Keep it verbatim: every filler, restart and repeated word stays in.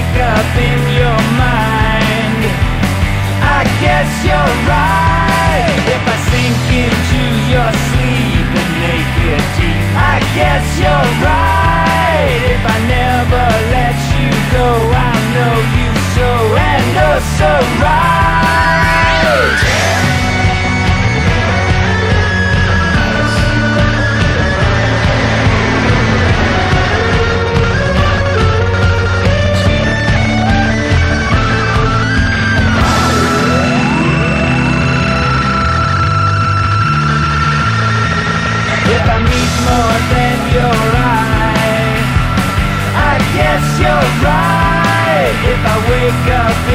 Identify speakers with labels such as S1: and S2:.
S1: wake up in your mind. I guess you're right. If I sink into your sleep and make it deep, I guess you're right. If I never let you go, I'll know you so and oh so right. If I meet more than your eye, I guess you're right. If I wake up